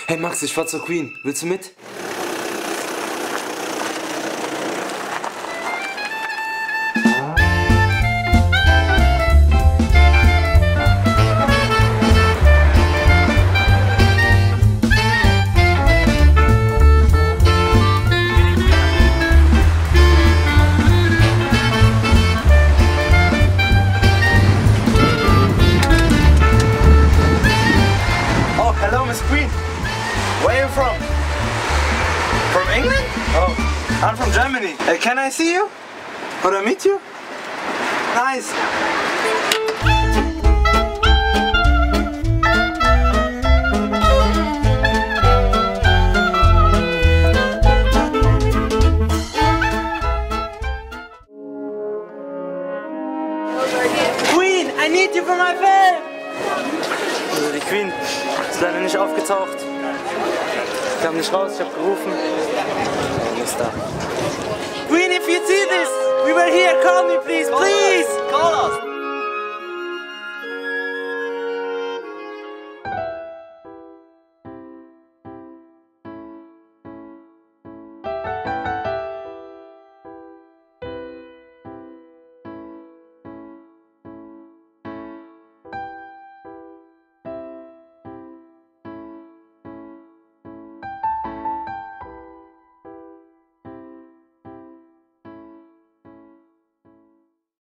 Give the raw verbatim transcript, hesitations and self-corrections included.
Hey Max, ich fahr zur Queen. Willst du mit? Queen, where are you from? From England? Oh, I'm from Germany. Uh, can I see you? Could I meet you? Nice. Queen, I need you for my film! Also die Queen ist leider nicht aufgetaucht. Ich kam nicht raus, ich hab gerufen. Und ist da. Queen, if you see this, we were here, call me please, please! Call us!